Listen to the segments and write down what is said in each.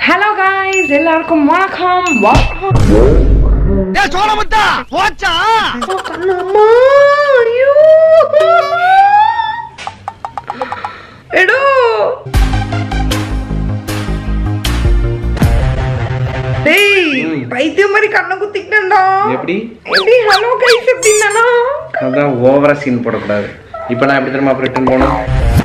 Hello guys, எல்லாருக்கும் வணக்கம். ஏய் சோளமுத்தா போச்சா கண்ணம்மா ஐயோ எடோ டேய் பைத்தியம் மாதிரி கண்ணை குத்திட்டேன்டா. எப்படி ஹலோ கைஸ் எப்படின்னா அதான் ஓவரா சீன் போடக்கூடாது. இப்போ நான் எப்படி தெரியுமா ரிட்டர்ன் போனோம்.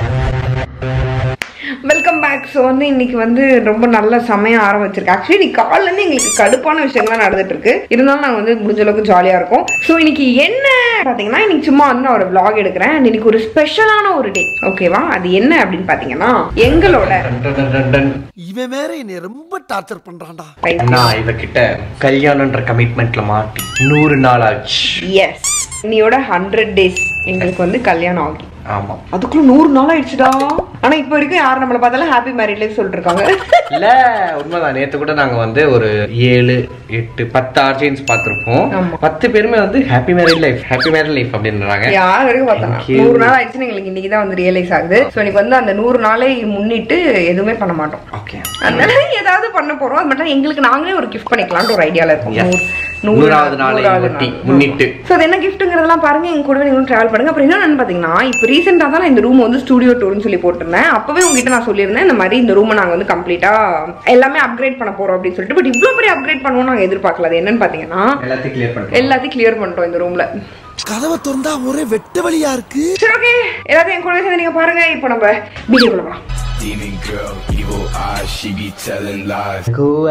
Welcome back. ஸோ வந்து இன்னைக்கு வந்து ரொம்ப நல்ல சமயம் ஆரம்பிச்சிருக்கு. ஆக்சுவலி இன்னைக்கு காலையிலேருந்து எங்களுக்கு கடுப்பான விஷயங்கள்லாம் நடந்துட்டு இருக்கு. இருந்தாலும் நாங்கள் வந்து முடிஞ்ச அளவுக்கு ஜாலியாக இருக்கும். ஸோ இன்னைக்கு என்ன பார்த்தீங்கன்னா, இன்னைக்கு சும்மா வந்து நான் ஒரு vlog எடுக்கிறேன். இன்னைக்கு ஒரு ஸ்பெஷலான ஒரு டே, ஓகேவா? அது என்ன அப்படின்னு பார்த்தீங்கன்னா, எங்களோட இவன் வேற என்னை ரொம்ப டார்ச்சர் பண்றான்டா. நான் இவகிட்ட கல்யாணம்ன்ற கமிட்மெண்ட்ல மாட்டி 100 நாள் ஆச்சு. எஸ், இன்னையோட 100 days எங்களுக்கு வந்து கல்யாணம் ஆகி. ஆமா, அதுக்குள்ள 100 நாள் ஆயிடுச்சுடா. ஆனா இப்ப வரைக்கும் யாரும் நம்மள பார்த்தாலும் ஹாப்பி மேரிட் லைஃப் சொல்லிட்டு இருக்காங்க. இல்ல உண்மைதான். நேத்து கூட நாங்க வந்து ஒரு 7, 8, 10 ஆர்ஜின்ஸ் பார்த்திருப்போம். 10 பேருமே வந்து ஹாப்பி மேரிட் லைஃப் அப்படின்றாங்க. யார் வரைக்கும் பார்த்தாங்க 100 நாள் ஆயிடுச்சுன்னு எங்களுக்கு இன்னைக்கு தான் வந்து ரியலைஸ் ஆகுது. ஸோ இன்னைக்கு வந்து அந்த 100 நாளை முன்னிட்டு எதுவுமே பண்ண மாட்டோம். ஓகே, அதனால ஏதாவது பண்ண போறோம். அது மட்டும் எங்களுக்கு நாங்களே ஒரு கிஃப்ட் பண்ணிக்கலாம்னு ஒரு ஐடியால இருக்கோம். 100வது நாளை முன்னிட்டு. ஸோ அது என்ன கிஃப்ட்டுங்கிறதெல்லாம் பாருங்க. எங்க கூடவே நீங்களும் டிராவல் பண்ணுங்க. அப்புறம் என்னன்னு பாத்தீங்கன்னா, இப்போ ரீசெண்டா தான் நான் இந்த ரூம் வந்து ஸ்டுடியோ டூர்னு சொல்லி போட்டிருந்தேன். அப்பவே உங்ககிட்ட நான் சொல்லியிருந்தேன், இந்த மாதிரி இந்த ரூமை நாங்க வந்து கம்ப்ளீட்டா எல்லாமே அப்கிரேட் பண்ண போறோம் அப்படின்னு சொல்லிட்டு. பட் இவ்வளவு பெரிய அப்கிரேட் பண்ணுவோம் நாங்க எதிர்பார்க்கல. அது என்னன்னு பாத்தீங்கன்னா, எல்லாத்தையும் கிளியர் பண்ணிட்டோம் இந்த ரூம்ல. கதவை திறந்தா ஒரே வெட்ட வழியா இருக்கு. சரி, ஓகே, எல்லாத்தையும் என் கூடவே சேர்ந்து நீங்க பாருங்க. இப்போ நம்ம வீடியோக்குள்ள போலாம். Demon girl, evil eyes, she be telling lies.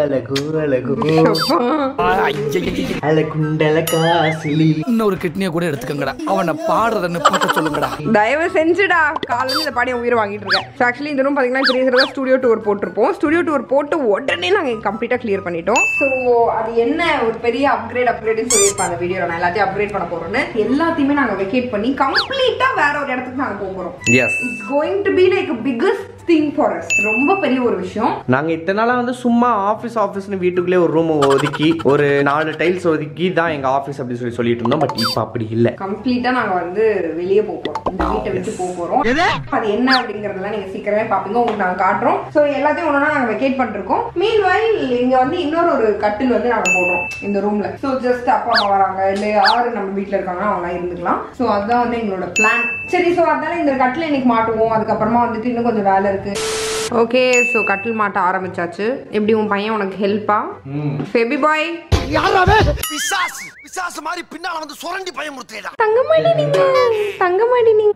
இன்னொரு கிட்னியை கூட எடுத்துக்கங்கடா. அவனை பாடுறதுன்னு பாட்ட சொல்லுங்கடா. தயவு செஞ்சுடா, காலையில் இந்த பாடி உயிரை வாங்கிட்டு இருக்கேன். ஸோ ஆக்சுவலி இந்த ரூம் பார்த்தீங்கன்னா, இப்போ ரீசெண்டாக ஸ்டுடியோ டூர் போட்டிருப்போம். ஸ்டுடியோ டூர் போட்டு உடனே நாங்கள் கம்ப்ளீட்டாக கிளியர் பண்ணிட்டோம். ஸோ அது என்ன ஒரு பெரிய அப்கிரேட்னு சொல்லியிருப்பாங்க வீடியோவில். நான் எல்லாத்தையும் அப்கிரேட் பண்ண போறோம்னு எல்லாத்தையுமே நாங்கள் வெக்கேட் பண்ணி கம்ப்ளீட்டாக வேற ஒரு இடத்துக்கு நாங்கள் போக போகிறோம். It's going to be like biggest thing for us. ரொம்ப பெரிய ஒரு விஷயம். நாங்க இத்தனை நாளா வந்து சும்மா ஆஃபீஸ்னு வீட்டுக்குள்ளே ஒரு ரூம் ஒதுக்கி ஒரு 4 டைல்ஸ் ஒதுக்கி தான் எங்க ஆஃபீஸ் அப்படி சொல்லிட்டு இருந்தோம். பட் இப்போ அப்படி இல்ல. கம்ப்ளீட்டா நாங்க வந்து வெளியே போக போறோம். இந்த வீட்டை விட்டு போக போறோம். அது என்ன அப்படிங்கறதெல்லாம் நீங்க சீக்கிரமே பாப்பீங்க. உங்களுக்கு நாங்க காட்டுறோம். சோ எல்லாத்தையும் ஒண்ணா நாங்க வெக்கேட் பண்ணிருக்கோம். மீன்வைல் இங்க வந்து இன்னொரு ஒரு கட்டில் வந்து நாங்க போடுறோம் இந்த ரூம்ல. சோ ஜஸ்ட் அப்பா அம்மா வராங்க இல்ல யாரு நம்ம வீட்டுல இருக்காங்கன்னா அவங்க இருந்துக்கலாம். சோ அதுதான் வந்து எங்களோட பிளான். சரி, சோ அதனால இந்த கட்டில் இன்னைக்கு மாட்டுவோம். அதுக்கப்புறமா வந்துட்டு இன்னும் கொஞ்சம் வேலை இருக்கு. ஓகே, சோ கட்டில் மாட்ட ஆரம்பிச்சாச்சு. எப்படி உன் பையன் உனக்கு ஹெல்ப்பா? பேபி பாய் யாராவே பிசாசு மாதிரி பின்னால வந்து சுரண்டி பயமுறுத்துறடா. தங்கமாடி நீங்க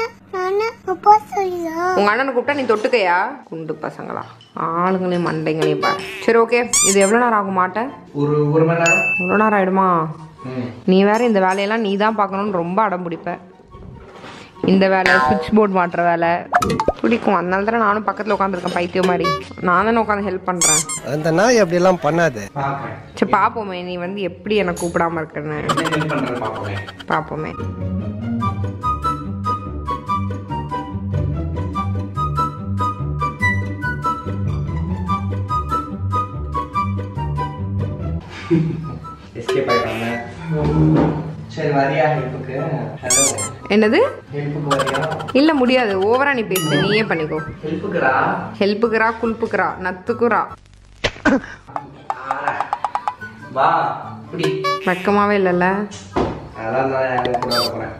உங்க அண்ணனை கூப்பிட்டா நீ தொட்டுக்கையா? குண்டு பசங்களா, ஆளுங்களையும் மண்டைங்களையும் பாரு. சரி, ஓகே, இது எவ்வளவு நேரம் ஆகும் மாட்ட? ஒரு மணி நேரம். எவ்வளவு நேரம் ஆயிடுமா? நீ வேற இந்த வேலையெல்லாம் நீ தான் பார்க்கணும்னு ரொம்ப அடம் பிடிப்ப. இந்த வேலை, சுவிட்ச் போர்டு மாட்டுற வேலை பிடிக்கும். அதனால தானே நானும் பக்கத்துல உட்காந்துருக்கேன் பைத்தியம் மாதிரி. நான் தானே உட்காந்து ஹெல்ப் பண்றேன். அந்த நாய் அப்படி எல்லாம் பண்ணாது. சரி பாப்போமே, நீ வந்து எப்படி எனக்கு கூப்பிடாம இருக்குன்னு பாப்போமே. எஸ்கேப் ஆயிட்டாங்க. சரி, வரியா ஹெல்ப்புக்கு? ஹலோ, என்னது? ஹெல்ப்புக்கு வரியா? இல்ல முடியாது, ஓவரா நீ பேசு. நீயே பண்ணிக்கோ. ஹெல்ப்புக்குறா குல்ப்புக்குறா நத்துக்குறா. வா, இப்படி வெக்கமாவே இல்லைல்ல? அதான் நான் கூட போறேன்.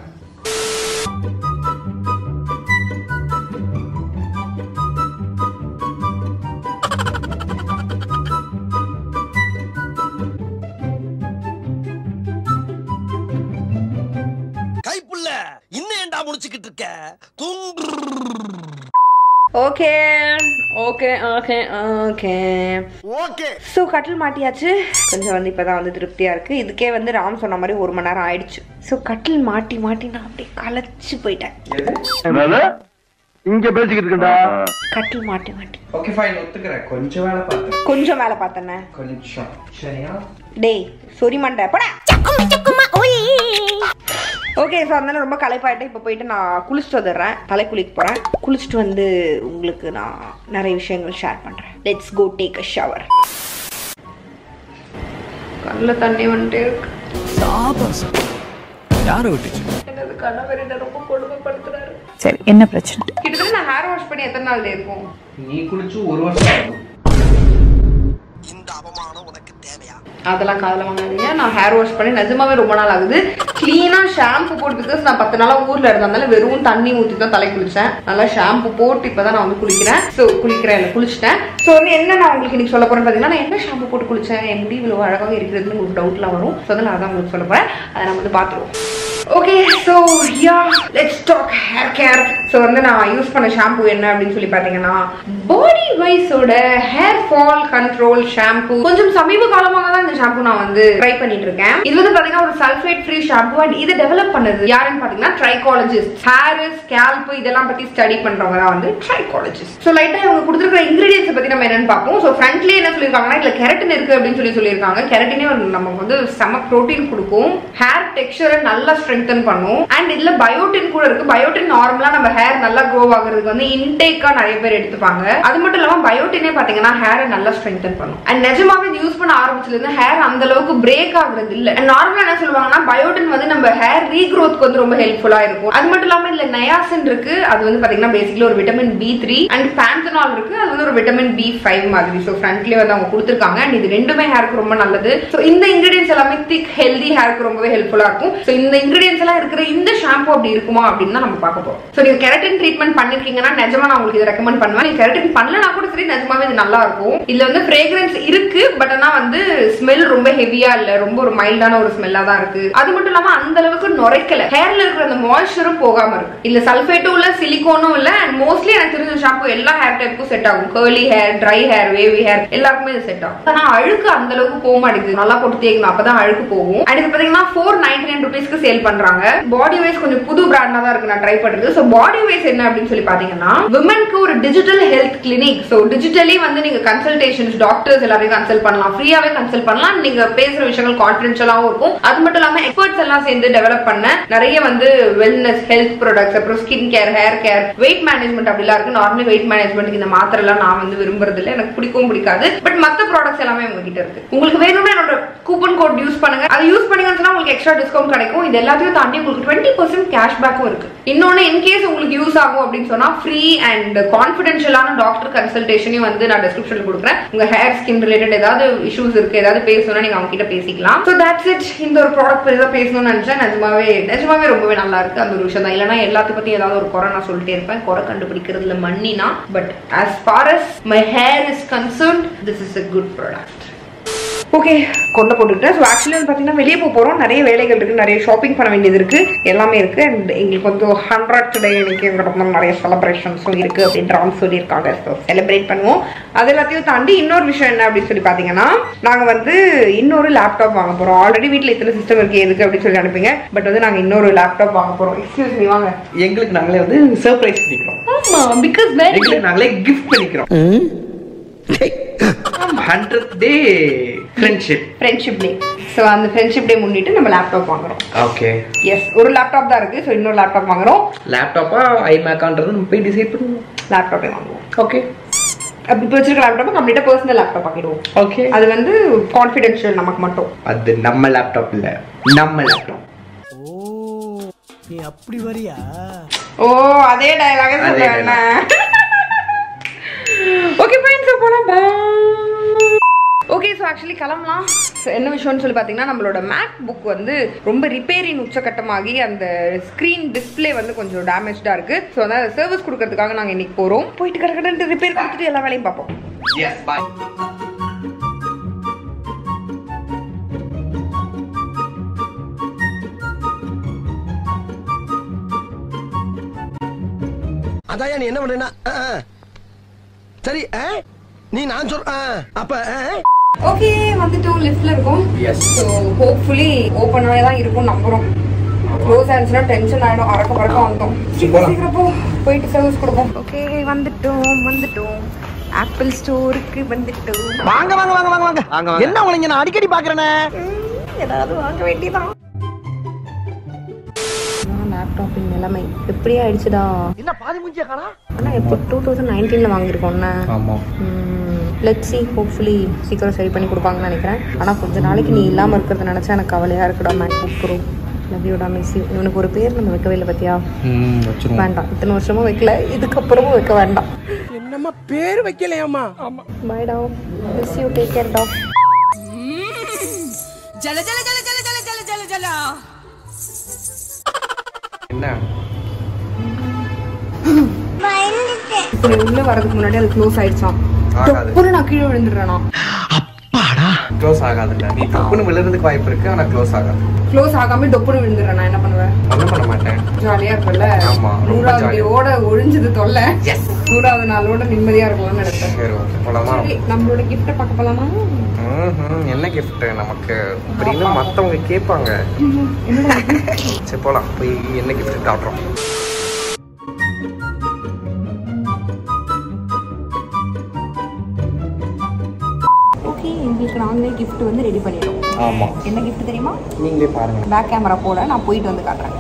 கைப்புள்ள இன்னும் ஏண்டா முடிச்சுக்கிட்டு இருக்க? Okay okay okay okay okay. So கட்டில் மாட்டியாச்சு. கொஞ்சம் வந்து இப்போதான் வந்து திருப்தியா இருக்கு. இதுக்கே வந்து ராம் சொன்ன மாதிரி 1 மணி நேரம் ஆயிடுச்சு. ஸோ கட்டில் மாட்டி நான் அப்படியே களைச்சு போயிட்டேன். இங்க பேசிக்கிட்டு இருக்கா? கட்டில் மாட்டி ஓகே ஃபைன், ஒத்துக்கிறேன். கொஞ்சம் வேலை பார்த்தேனே. கொஞ்சம் சரியா? டேய் சொரி மண்டை போடா. ஓகே, ஸோ அதனால ரொம்ப களைப்பாயிட்டேன். இப்போ போயிட்டு நான் குளிச்சுட்டு வந்துடுறேன். தலை குளிக்க போகிறேன். குளிச்சுட்டு வந்து உங்களுக்கு நான் நிறைய விஷயங்கள் ஷேர் பண்ணுறேன். Let's go take a shower. கண்ணில் தண்ணி வந்துட்டே இருக்கு. யாரை விட்டுச்சு? எனது கணவர் என்ன ரொம்ப கொடுமைப்படுத்துறாரு. சரி, என்ன பிரச்சனை? கிட்டத்தட்ட நான் ஹேர் வாஷ் பண்ணி எத்தனை நாள் இருக்கும்? நீ குளிச்சு 1 வருஷம் ஆகும். அவமானம் உனக்கு தேவையா? அதெல்லாம் காதல வாங்காதீங்க. நான் ஹேர் வாஷ் பண்ணி நிஜமாவே ரொம்ப நாள் ஆகுது. கிளீனா ஷாம்பு போட்டு, பிகாஸ் நான் 10 நாளா ஊர்ல இருந்ததால வெறும் தண்ணி ஊற்றி தான் தலை குளிச்சேன். நல்லா ஷாம்பு போட்டு இப்பதான் நான் வந்து குளிக்கிறேன். ஸோ குளிச்சிட்டேன். ஸோ வந்து என்ன நான் உங்களுக்கு இன்னைக்கு சொல்ல போறேன்னு பாத்தீங்கன்னா, நான் என்ன ஷாம்பு போட்டு குளிச்சேன், என் முடி இவ்வளவு அழகாக இருக்கிறதுன்னு உங்களுக்கு டவுட்லாம் வரும். ஸோ அதை நான் தான் உங்களுக்கு சொல்ல போறேன். அதை நம்ம வந்து பார்த்துருவோம். Okay, so ya let's talk hair care. So வந்து நான் யூஸ் பண்ண ஷாம்பு என்ன அப்படின்னு சொல்லி பார்த்தீங்கன்னா, பாடி வைஸோட ஹேர் ஃபால் கண்ட்ரோல் ஷாம்பு. கொஞ்சம் சமீப காலமாக தான் இந்த ஷாம்பு நான் வந்து ட்ரை பண்ணிட்டு இருக்கேன். இது வந்து பார்த்தீங்கன்னா ஒரு சல்ஃபேட் ஃப்ரீ ஷாம்பு. அண்ட் இதை டெவலப் பண்ணது யாருன்னு பார்த்தீங்கன்னா ட்ரைகாலஜிஸ்ட். ஹேர் ஸ்கேல்ப் இதெல்லாம் பற்றி ஸ்டடி பண்றவங்க தான் வந்து ட்ரைகாலஜிஸ்ட். ஸோ லைட்டா இவங்க கொடுத்துருக்கிற இன்கிரீடியன்ஸ் பற்றி நம்ம என்னன்னு பார்ப்போம். ஸோ ஃப்ரண்ட்லேயே என்ன சொல்லியிருக்காங்கன்னா, இதில் கெரட்டின் இருக்கு அப்படின்னு சொல்லியிருக்காங்க. கெரட்டினே நமக்கு வந்து செம ப்ரோட்டீன் கொடுக்கும், ஹேர் டெக்ஸ்சரை நல்லா ஸ்ட்ரெங்தன் பண்ணும். அண்ட் இதுல பயோட்டின் கூட இருக்கு. பயோட்டின் நார்மலா நம்ம ஹேர் நல்லா க்ரோ ஆகுறதுக்கு வந்து இன்டேக்கா நிறைய பேர் எடுத்துப்பாங்க. அது மட்டும் இல்லாம பயோட்டினே பாத்தீங்கன்னா ஹேரை நல்லா ஸ்ட்ரெங்தன் பண்ணும். அண்ட் நிஜமாவே யூஸ் பண்ண ஆரம்பிச்சதுல இருந்து ஹேர் அந்த அளவுக்கு பிரேக் ஆகுறது இல்ல. நார்மலா என்ன சொல்லுவாங்கன்னா, பயோட்டின் வந்து நம்ம ஹேர் ரீக்ரோத்க்கு வந்து ரொம்ப ஹெல்ப்ஃபுல்லா இருக்கும். அது மட்டும் இல்லாம இதுல நயாசின் இருக்கு. அது வந்து பாத்தீங்கன்னா பேசிக்கலி ஒரு விட்டமின் B3. அண்ட் பேந்தனால் இருக்கு. அது வந்து ஒரு விட்டமின் B5 மாதிரி. ஸோ ஃப்ரண்ட்லயே வந்து அவங்க கொடுத்துருக்காங்க. அண்ட் இது ரெண்டுமே ஹேருக்கு ரொம்ப நல்லது. ஸோ இந்த இன்கிரீடியன்ஸ் எல்லாமே திக் ஹெல்தி ஹேருக்கு ரொம்பவே ஹெல்ப்ஃபுல்லா இருக்கும். ஸோ இந்த இன்கிரீடியன்ஸ் எல்லாம் இருக்கிற இந்த ஷாம்பு அப்படி இருக்குமா அப்படின்னு நம்ம பார்க்க போறோம். சோ நீங்க கெரட்டின் ட்ரீட்மெண்ட் பண்ணிருக்கீங்கன்னா நிஜமா நான் உங்களுக்கு இதை ரெக்கமெண்ட் பண்ணுவேன். நீங்க கெரட்டின் பண்ணலனா கூட சரி, நிஜமாவே இது நல்லா இருக்கும். இதுல வந்து ஃப்ரேக்ரன்ஸ் இருக்கு, பட் ஆனா வந்து ஸ்மெல் ரொம்ப ஹெவியா இல்ல, ரொம்ப ஒரு மைல்டான ஒரு ஸ்மெல்லா தான் இருக்கு. அது மட்டும் இல்லாம அந்த அளவுக்கு நுரைக்கல, ஹேர்ல இருக்கிற அந்த மாய்ஸ்சரும் போகாம இருக்கு. இல்ல சல்ஃபேட்டும் இல்ல, சிலிகோனும் இல்ல. அண்ட் மோஸ்ட்லி எனக்கு தெரிஞ்ச ஷாம்பு எல்லா ஹேர் டைப்புக்கும் செட் ஆகும். Curly hair, dry hair, wavy hair எல்லாருக்குமே இது செட் ஆகும். ஆனா அழுக்கு அந்த அளவுக்கு போக மாட்டேங்குது. நல்லா போட்டு தேய்க்கணும், அப்பதான் அழுக்கு போகும். அண்ட் இது பாத்தீங்கன்னா 499 rupeesக்கு சேல் பண்றாங்க. பாடி வைஸ் கொஞ்சம் புது பிராண்டா தான் இருக்கு நான் ட்ரை பண்றது. சோ பாடி வைஸ் என்ன அப்படின்னு சொல்லி பாத்தீங்கன்னா, விமனுக்கு ஒரு digital health clinic. So digitally வந்து நீங்க கன்சல்டேஷன்ஸ், டாக்டர்ஸ் எல்லாரையும் கன்சல்ட் பண்ணலாம், ஃப்ரீயாவே கன்சல்ட் பண்ணலாம். நீங்க பேசுற விஷயங்கள் கான்ஃபிடென்ஷியலாவும் இருக்கும். அது மட்டும் இல்லாம எக்ஸ்பர்ட்ஸ் எல்லாம் சேர்ந்து டெவலப் பண்ண நிறைய வந்து வெல்னஸ் ஹெல்த் ப்ராடக்ட்ஸ், அப்புறம் skin care, hair care, weight management அப்படிலாம் இருக்கு. நார்மலி வெயிட் மேனேஜ்மெண்ட்க்கு இந்த மாத்திரை எல்லாம் நான் வந்து விரும்புறது இல்லை, எனக்கு பிடிக்கவும் பிடிக்காது. பட் மத்த ப்ராடக்ட்ஸ் எல்லாமே உங்ககிட்ட இருக்கு. உங்களுக்கு வேணும்னா என்னோட கூப்பன் கோட் யூஸ் பண்ணுங்க. அதை யூஸ் பண்ணீங்கன்னு சொன்னா உங்களுக்கு எக்ஸ்ட்ரா டிஸ்கவுண்ட் கிடைக்கும். இது எல்லாத்தையும் தாண்டி உங்களுக்கு 20% கேஷ்பேக்கும் இருக்கு. இன்னொன்னு, இன்கேஸ் உங்களுக்கு யூஸ் ஆகும் அப்படின்னு சொன்னா ஃப்ரீ அண்ட் கான்ஃபிடென்ஷியலான டாக்டர் கன்சல்டேஷனையும் வந்து நான் டிஸ்கிரிப்ஷன்ல கொடுக்குறேன். உங்க ஹேர் ஸ்கின் ரிலேட்டட் ஏதாவது இஷ்யூஸ் இருக்கு, ஏதாவது பேசணும்னா நீங்க அவங்க கிட்ட பேசிக்கலாம். So that's it. இந்த ஒரு ப்ராடக்ட் பத்தி தான் பேசணும்னு நினைச்சேன். நிஜமாவே ரொம்பவே நல்லா இருக்கு. அந்த ஒரு விஷயம் தான். இல்லைன்னா எல்லாத்தையும் பத்தி ஏதாவது ஒரு குறை நான் சொல்லிட்டே இருப்பேன். குறை கண்டுபிடிக்கிறதுல மண்ணினா. But as far as my hair is concerned, this is a good product. Okay, கொண்டு போட்டுக்கிட்டேன். ஸோ ஆக்சுவலி வந்து பார்த்தீங்கன்னா வெளியே போகிறோம், நிறைய வேலைகள் இருக்குது, நிறைய ஷாப்பிங் பண்ண வேண்டியது இருக்குது, எல்லாமே இருக்குது. அண்ட் எங்களுக்கு வந்து 100th டே இன்னைக்கு எங்கிட்ட நிறைய செலிப்ரேஷன்ஸும் இருக்குது அப்படின்ற சொல்லியிருக்காங்க. ஸோ செலிப்ரேட் பண்ணுவோம். அது எல்லாத்தையும் தாண்டி இன்னொரு விஷயம் என்ன அப்படின்னு சொல்லி பார்த்தீங்கன்னா, நாங்கள் வந்து இன்னொரு லேப்டாப் வாங்க போகிறோம். ஆல்ரெடி வீட்டில் இத்தனை சிஸ்டம் இருக்குது எதுக்கு அப்படின்னு சொல்லி அனுப்பிங்க. பட் வந்து நாங்கள் இன்னொரு லேப்டாப் வாங்க போகிறோம். எக்ஸ்கியூஸ் மீ, வாங்க. எங்களுக்கு நாங்களே வந்து சர்ப்ரைஸ் பண்ணிக்கிறோம். ஆமாம், பிகாஸ் எங்களுக்கு நாங்களே கிஃப்ட் பண்ணிக்கிறோம். 100th day friendship day. So அந்த ஃப்ரெண்ட்ஷிப் டே முன்னிட்டு நம்ம லேப்டாப் வாங்குறோம். ஓகே, எஸ், ஒரு லேப்டாப் தான் இருக்கு. ஸோ இன்னொரு லேப்டாப் வாங்குறோம். லேப்டாப்பா ஐமேக்கான்றது நம்ம போய் டிசைட் பண்ணுவோம். லேப்டாப்பே வாங்குவோம். ஓகே, அப்படி வச்சிருக்க லேப்டாப் கம்ப்ளீட்டா பர்சனல் லேப்டாப் ஆக்கிடுவோம். ஓகே, அது வந்து கான்ஃபிடென்ஷியல் நமக்கு மட்டும். அது நம்ம லேப்டாப் இல்ல, நம்ம லேப்டாப். ஓ, நீ அப்படி வரியா? ஓ, அதே டயலாக சொல்றேன். ஓகே ஃபைன், சோ போலாம். பை. ஓகே, ஸோ ஆக்சுவலி கிளம்பலாம். என்ன விஷயம்னு சொல்லி பார்த்தீங்கன்னா, நம்மளோட மேக் புக் வந்து ரொம்ப ரிப்பேரிங் உச்சக்கட்டமாகி அந்த ஸ்க்ரீன் டிஸ்பிளே வந்து கொஞ்சம் டேமேஜ்டாக இருக்குது. ஸோ அதான் சர்வீஸ் கொடுக்கறதுக்காக நாங்கள் இன்னைக்கு போகிறோம். போயிட்டு கடற்கடன்ட்டு ரிப்பேர் கொடுத்துட்டு எல்லா வேலையும் பார்ப்போம். Yes, bye. அதான் நீ என்ன பண்றேன்னா, சரி நீ நான் சொல்றேன் அப்ப. ஓகே, வந்துட்டோம். லிஃப்ட்ல இருக்கோம். ஸோ ஹோப்ஃபுல்லி ஓப்பனாகவே தான் இருக்கும் நம்புறோம். க்ளோஸ் ஆயிடுச்சுன்னா டென்ஷன் ஆயிடும். அறக்க பறக்க வந்தோம். சீக்கிரம் போயிட்டு சர்வீஸ் கொடுப்போம். ஓகே, வந்துட்டோம். ஆப்பிள் ஸ்டோருக்கு வந்துட்டோம். வாங்க வாங்க வாங்க வாங்க வாங்க. என்ன உங்களை நான் அடிக்கடி பாக்குறேனே. ஏதாவது வாங்க வேண்டியதான். லேப்டாப்பின் நிலைமை எப்படி ஆயிடுச்சுடா. என்ன பாதி மூஞ்சியா காணா? ஆனா எப்போ 2019ல வாங்கியிருக்கோம்னா. ஆமா. லெட்ஸ் see, ஹோப்ஃபுல்லி சீக்கிரம் சரி பண்ணி கொடுப்பாங்கன்னு நினைக்கிறேன். ஆனால் கொஞ்ச நாளைக்கு நீ இல்லாமல் இருக்கிறத நினச்சா எனக்கு கவலையாக இருக்குடா. மேக்புக் ப்ரோ லவ் யூடா, மிஸ் யூ. இவனுக்கு ஒரு பேர் நம்ம வைக்கவே இல்லை பத்தியா? வேண்டாம், இத்தனை வருஷமும் வைக்கல, இதுக்கப்புறமும் வைக்க வேண்டாம். என்ன நம்ம பேர் வைக்கலையாமா? பை டா. மிஸ் யூ, டேக் கேர் டா. ஜல ஜல ஜல ஜல ஜல ஜல ஜல ஜல. என்ன இப்போ உள்ள வரதுக்கு முன்னாடி அது க்ளோஸ் ஆயிடுச்சாம். தொப்புன்னு நான் கீழே விழுந்துடுறேனா? அப்பாடா. க்ளோஸ் ஆகாதுல்ல. நீ தொப்புன்னு விழுறதுக்கு வாய்ப்பு இருக்கு, ஆனா க்ளோஸ் ஆகாது. க்ளோஸ் ஆகாம டொப்புன்னு விழுந்துடுறேனா? என்ன பண்ணுவேன்? ஒண்ணும் பண்ண மாட்டேன். ஜாலியா இருக்குல்ல. ஆமா, ரொம்ப 100வது ஜாலியா. டேவோட ஒழிஞ்சது தொல்லை. 100வது நாளோட நிம்மதியா இருக்கலாம்னு நினைச்சேன். சரி, ஓகே, போலாமா? நம்மளோட கிஃப்ட பார்க்க போலாமா? என்ன கிஃப்ட் நமக்கு அப்படின்னு மத்தவங்க கேட்பாங்க. சரி போலாம், போய் என்ன கிஃப்ட் காட்டுறோம். ஓகே, எங்களுக்கு நாங்களே கிஃப்ட் வந்து ரெடி பண்ணிடுறோம். ஆமா, என்ன கிஃப்ட் தெரியுமா? நீங்களே பாருங்க. பேக் கேமரா போட நான் போயிட்டு வந்து காட்டுறேன்.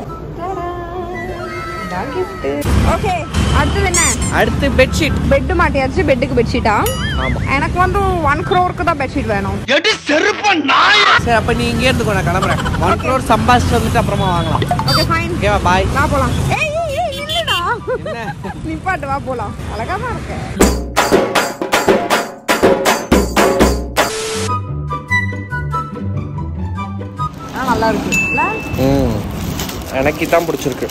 ஓகே, அடுத்தது என்ன? அடுத்து பெட்ஷீட். பெட் மாட்டியாச்சு. பெட்டுக்கு பெட்ஷீட்டா? எனக்கு வந்து 1 crore தான் பெட்ஷீட் வேணும். சரி, அப்ப நீ இங்கே இருந்துக்கோ, நான் கிளம்புறேன். 1 crore சம்பாதிச்சு வந்துட்டு அப்புறமா வாங்கலாம். Okay fine. ஓகேவா? பாய். வா போலாம். ஏய் இல்லடா. நிப்பாட்டு, வா போலாம். அழகா தான் இருக்கு. நல்லா இருக்குல்ல? எனக்கு தான் பிடிச்சிருக்கு.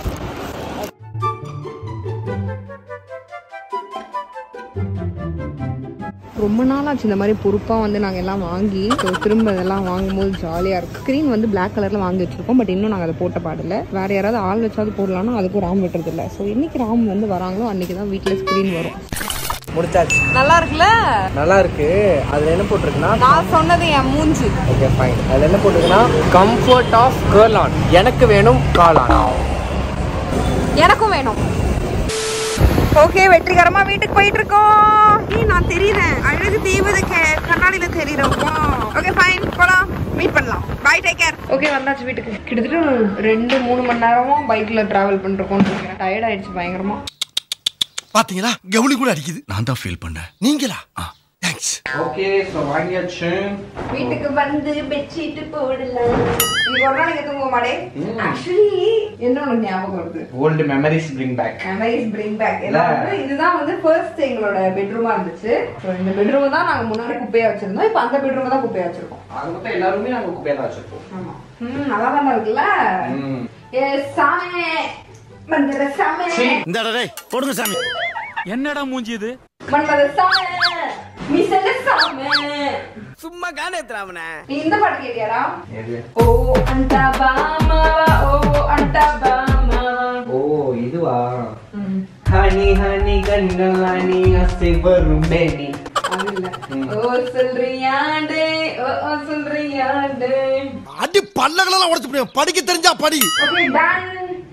ரொம்ப நாள் ஆச்சு இந்த மாதிரி பொறுப்பாக வந்து நாங்கள் எல்லாம் வாங்கி திரும்ப இதெல்லாம் வாங்கும்போது ஜாலியாக இருக்கும். ஸ்க்ரீன் வந்து பிளாக் கலரில் வாங்கி வச்சுருக்கோம். பட் இன்னும் நாங்கள் அதை போட்ட பாடில்லை. வேறு யாராவது ஆள் வச்சாவது போடலான்னா அதுக்கும் ராம் வெட்டுறதில்ல. ஸோ இன்னைக்கு ராம் வந்து வராங்களோ அன்றைக்கி தான் வீட்டில் ஸ்க்ரீன் வரும். முடிச்சாச்சு. நல்லா இருக்குல்ல? நல்லா இருக்கு. அதுல என்ன போட்டிருக்குன்னா, நான் சொன்னது என் மூஞ்சி. Okay fine. அதுல என்ன போட்டிருக்குன்னா, கம்ஃபர்ட் ஆஃப் கேர்ள் ஆன். எனக்கு வேணும் கால் ஆன். எனக்கும் வேணும். ஓகே, வெற்றிகரமா வீட்டுக்கு போயிட்டு இருக்கோம். நான் தெரியுறேன், அழகு தீபது கண்ணாடியில தெரியுறோம். ஓகே ஃபைன், போலாம், மீட் பண்ணலாம். Bye, take care. ஓகே, வந்தாச்சு வீட்டுக்கு. கிட்டத்தட்ட 2-3 மணி நேரமா பைக்ல டிராவல் பண்ணிருக்கோம். டயர்ட் ஆயிடுச்சு பயங்கரமா. பாத்தீங்களா, கவுளி கூட அடிக்குது. நான் தான் ஃபீல் பண்ணேன். நீங்களா? தேங்க்ஸ். ஓகே, சோ வாங்கியாச்சு. வீட்டுக்கு வந்து பெட்ஷீட் போடலாம். இன்னைக்கு ஒரு நாள் நீங்க தூங்க மாட்டே. ஆக்சுவலி என்ன உனக்கு ஞாபகம் வருது? Old memories bring back. Memories bring back. இதுதான் வந்து ஃபர்ஸ்ட் எங்களோட பெட்ரூமா இருந்துச்சு. ஸோ இந்த பெட்ரூம் தான் நாங்க முன்னாடி குப்பையா வச்சிருந்தோம். இப்போ அந்த பெட்ரூம் தான் குப்பையா வச்சிருக்கோம். அது மட்டும் எல்லாருமே நாங்க குப்பையா தான் வச்சிருக்கோம். ஆமா, நல்லா தானே இருக்குல்ல? சாமி மந்திர சாமி. இந்த போடுங்க சாமி. என்னடா மூஞ்சி இது? மந்திர சாமி மிசல சாமி. சும்மா காணே திராவன. நீ இந்த பாட்டு கேட்டியாடா? எது? ஓ அண்டா பாமா, ஓ அண்டா பாமா. ஓ இதுவா? ஹனி ஹனி கண்டலானி அசை வரும் பேபி. இல்ல. ஓ சொல்றியாண்டே, ஓ சொல்றியாண்டே. அடி பல்லகளெல்லாம் உடைச்சு போடுங்க. படிக்க தெரிஞ்சா படி. Okay done.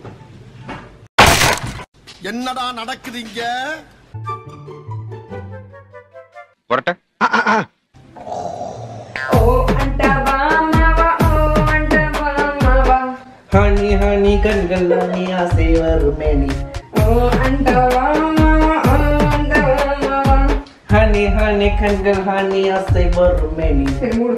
என்னடா நடக்குது இங்க? வரட்ட. ஓ அண்டா பாமா, ஓ அண்டா பாமா. ஹனி ஹனி கண்டலானி அசை வரும் பேபி. ஓ அண்டா பாமா, ஓ அண்டா பாமா. ஹனி ஹனி கண்டலானி அசை வரும் பேபி. சரி மூடு.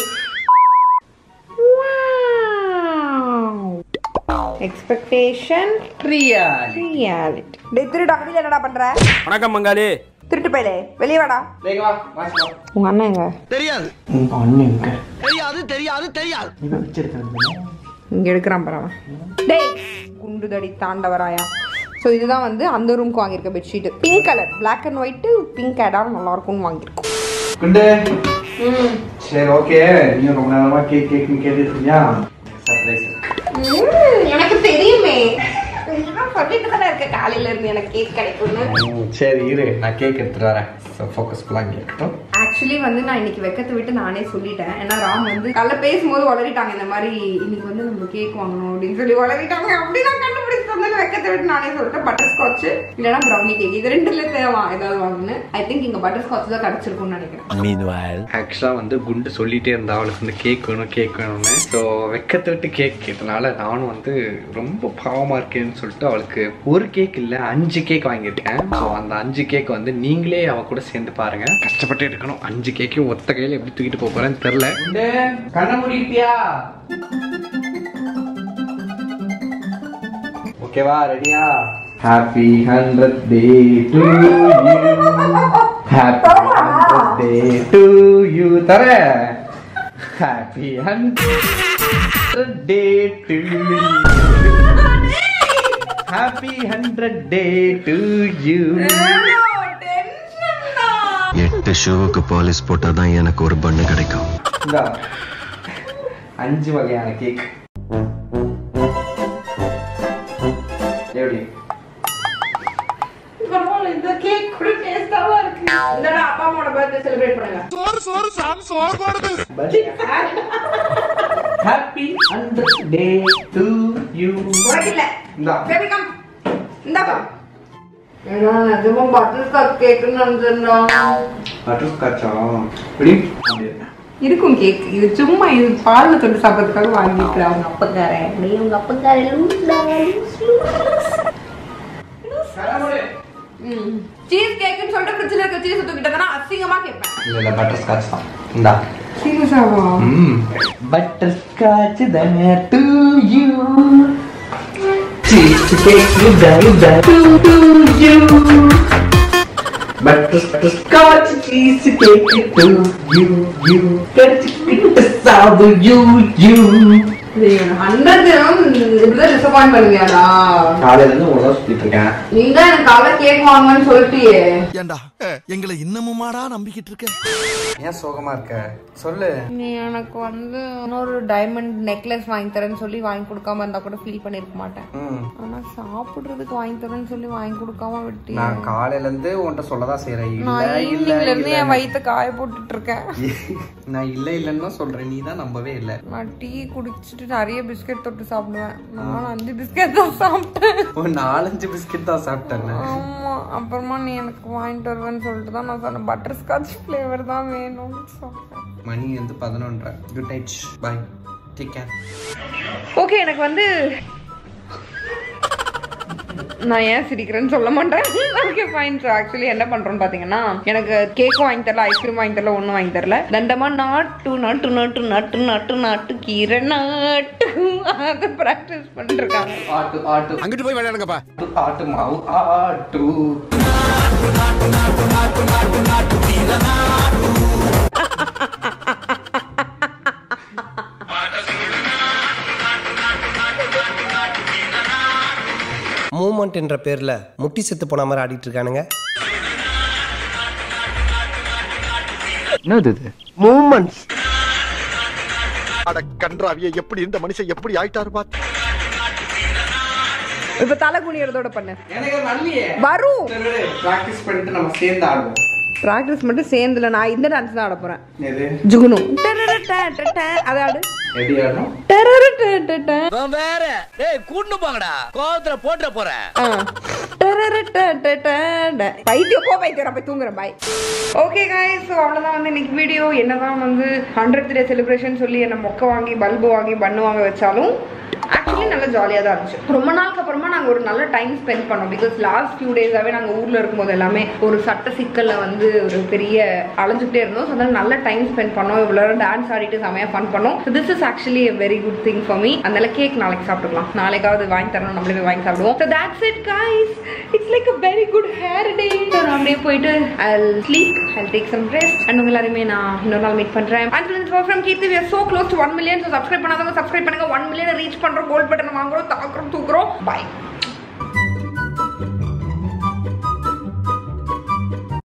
Expectation reality. டேய் திருடா, வெளிய என்னடா பண்ற? வணக்கம் மங்காளி. திருட்டு பையலே, வெளிய வாடா. டேய் வா, வாஸ் வா. உங்க அண்ணன் எங்க? தெரியாது. உங்க அண்ணன் எங்க? தெரியாது தெரியாது தெரியாது. இவன் வச்சிருக்கான். இங்க எடுக்கிறான் பாரு அவன். டேய் குண்டுதடி தாண்டவராயா. ஸோ இதுதான் வந்து அந்த ரூமுக்கு வாங்கியிருக்க bedsheet. Pink colour, black and white pink ஆடாக நல்லா இருக்கும்னு வாங்கியிருக்கோம். குண்டு. சரி ஓகே, நீ ரொம்ப நேரமா கேக் கேக்னு கேட்டுட்டு இருக்கியா? சர்ப்ரைஸ். எனக்கு தெரியுமே, சொல்லிட்டு தானே இருக்க காலையில இருந்து எனக்கு கேக் கிடைக்கும்னு. சரி இரு, நான் கேக் எடுத்துட்டு வரேன். ஃபோக்கஸ் பண்ணலாம் கேட்கட்டும். ஆக்சுவலி வந்து நான் இன்னைக்கு வெக்கத்தை விட்டு நானே சொல்லிட்டேன். ஏன்னா ராம் வந்து காலைல பேசும்போது வளரிட்டாங்க, இந்த மாதிரி இன்னைக்கு வந்து நம்ம கேக் வாங்கணும் அப்படின்னு சொல்லி வளரிட்டாங்க. அப்படி நான் கண்டுபிடிச்சு வந்தாலும் வெக்கத்தை விட்டு நானே சொல்லிட்டேன். பட்டர் ஸ்காட்ச் இல்லைன்னா ப்ரௌனி கேக், இது ரெண்டுல ஏதாவது வாங்கினேன். ஐ திங்க் இங்க பட்டர் ஸ்காட்ச் தான் கிடைச்சிருக்கும்னு நினைக்கிறேன். ஆக்சுவலா வந்து குண்டு சொல்லிட்டே இருந்தா அவளுக்கு வந்து கேக் வேணும் கேக் வேணும்னு. ஸோ வெக்கத்தை விட்டு கேக் கேட்டனால நானும் வந்து ரொம்ப பாவமா இருக்கேன்னு சொல்லிட்டு அவளுக்கு ஒரு கேக் இல்ல 5 கேக் வாங்கியிருக்கேன். ஸோ அந்த 5 கேக் வந்து நீங்களே அவ கூட சேர்ந்து பாருங்க. கஷ்டப்பட்டு எடுக்கணும். 5 கேக்கையும் ஒத்த கையில எப்படி தூக்கிட்டு போக போறேன்னு தெரியல. கண்ண முடிப்பியா? ஓகேவா, ரெடியா? Happy 100th day to you. Happy 100th day to you. Tara. Happy 100th day to you. Happy 100th day to you. 8 ஷோவுக்கு பாலிஷ் போட்டாதான் எனக்கு ஒரு பண்ணு கிடைக்கும். 5 வகையான கேக். எப்படி இந்த கேக் கூட டேஸ்டாவா இருக்கு. இந்தடா அப்பா அம்மாவோட பர்த்டே செலிப்ரேட் பண்ணுங்க. சோறு போடுது. Happy 100th day to you. உனக்கில்ல. இந்தா. Baby come. இந்தாப்பா. ஏன்னா நிஜமா பட்டர் ஸ்காட்ச் கேக்குன்னு நினைச்சேன்டா. பட்டர் ஸ்காட்சா? எப்படி? இருக்கும் கேக். இது சும்மா இது பால்ல தொட்டு சாப்பிட்றதுக்காக வாங்கிக்கிறேன் அவங்க அப்பக்காரன். அப்படியே உங்க அப்பக்காரன் சீஸ் கேக்குன்னு சொல்லிட்டு ஃப்ரிட்ஜ்ல இருக்க சீஸ் தூக்கிட்டேன்னா அசிங்கமா கேட்பேன். இல்ல பட்டர் ஸ்காட்ச் தான். இந்தா. சீரியஸாவா? பட்டர் ஸ்காட்ச் தான் to you. Cheese cake to you. Butterscotch cheese cake to you. Sabu you. 100 இப்படிதான் டிசப்பாயிண்ட் பண்ணுவியாடா? காலையில இருந்து உடனே சுத்திட்டு இருக்கேன். நீ தான் எனக்கு காலைல கேக் வாங்கன்னு சொல்லிட்டியே. ஏண்டா எங்களை இன்னமுமாடா நம்பிக்கிட்டு இருக்க? ஏன் சோகமா இருக்க? சொல்லு. நீ எனக்கு இன்னொரு டைமண்ட் நெக்லஸ் வாங்கி தரேன்னு சொல்லி வாங்கி கொடுக்காம இருந்தா கூட ஃபீல் பண்ணிருக்க மாட்டேன். ஆனா சாப்பிடுறதுக்கு வாங்கி தரேன்னு சொல்லி வாங்கி கொடுக்காம விட்டு நான் காலையில இருந்து உன்கிட்ட சொல்லதான் செய்றேன். ஈவினிங்ல இருந்து என் வயித்தை காய போட்டுட்டு இருக்கேன். நான் இல்லன்னு சொல்றேன், நீ தான் நம்பவே இல்ல. நான் டீ குடிச்சிட்டு நிறைய பிஸ்கட் தொட்டு சாப்பிடுவேன். நான் 5 பிஸ்கட் தான் சாப்பிட்டேன். 4-5 பிஸ்கட் தான் சாப்பிட்டேன். ஆமா, அப்புறமா நீ எனக்கு வாங்கிட்டு வருவேன்னு சொல்லிட்டு தான் நான் சொன்னேன் பட்டர் ஸ்காட்ச் ஃபிளேவர் தான் வேணும்னு சொல்றேன். மணி 11:30. Good night, bye, take care. Okay, எனக்கு நான் ஏன் சிரிக்கிறேன்னு சொல்ல மாட்டேன். Okay fine. ஸோ ஆக்சுவலி என்ன பண்றோம்னு பாத்தீங்கன்னா, எனக்கு கேக்கும் வாங்கி தரல, ஐஸ்கிரீம் வாங்கி தரல, ஒன்றும் வாங்கி தரல. தண்டமா நாட்டு கீரை நாட்டு அதை ப்ராக்டிஸ் பண்ணிட்டு இருக்காங்க. ஆட்டு அங்கிட்டு போய் விளையாடுங்கப்பா. ஆட்டு மாவு ஆட்டு. மூமெண்ட் என்ற பேர்ல முட்டி செத்து போன மாதிரி ஆடிட்டு இருக்கானுங்க. என்னது இது? மூமெண்ட்ஸ். அட கன்றாவியே, எப்படி இந்த மனுஷன் எப்படி ஆயிட்டாரு பாத்து. இப்ப தலை குனியறதோட பண்ணு. எனக்கு வரலையே. வரும். பிராக்டிஸ் பண்ணிட்டு நம்ம சேர்ந்து ஆடுவோம். பிராக்டிஸ் மட்டும் சேர்ந்துல. நான் இந்த டான்ஸ் தான் ஆட போறேன். எது? ஜுகுனு. அத ஆடு. எப்படி ஆடணும்? வேற டேய் கூண்டு போங்கடா, கோவத்துல போட்ற போறேன். பைத்தியம் போய் தூங்குறேன். பாய். ஓகே गाइस, சோ அவ்வளவுதான் இன்னைக்கு வீடியோ. என்னதான் 100th டே செலிப்ரேஷன் சொல்லி என்ன மொக்க வாங்கி பல்பு வாங்கி பண்ணு வாங்க வச்சாலும் ஆக்சுவலி நல்ல ஜாலியாக தான் இருந்துச்சு. ரொம்ப நாளுக்கு அப்புறமா நாங்கள் ஒரு நல்ல டைம் ஸ்பெண்ட் பண்ணோம். பிகாஸ் லாஸ்ட் ஃபியூ டேஸாகவே நாங்கள் ஊரில் இருக்கும்போது எல்லாமே ஒரு சட்ட சிக்கலில் ஒரு பெரிய அலைஞ்சுக்கிட்டே இருந்தோம். ஸோ அதனால நல்ல டைம் ஸ்பெண்ட் பண்ணோம். இவ்வளோ டான்ஸ் ஆடிட்டு செமையாக ஃபன் பண்ணோம். So this is actually a very good thing for me. அதனால கேக் நாளைக்கு சாப்பிட்டுக்கலாம். நாளைக்காவது வாங்கி தரணும், நம்மளே போய் வாங்கி சாப்பிடுவோம். So that's it guys. It's like a very good hair day. So நான் அப்படியே போயிட்டு I'll sleep, I'll take some rest. And உங்க எல்லாரையுமே நான் இன்னொரு நாள் மீட் பண்ணுறேன். Until then, from Keerthi, we are so close to 1 million. So subscribe பண்ணாதவங்க subscribe பண்ணுங்க. 1 million ரீச் பண்ணுறோம். கோல்ட் பட்டன் வாங்குறோம், தாக்குறோம், தூக்குறோம். Bye.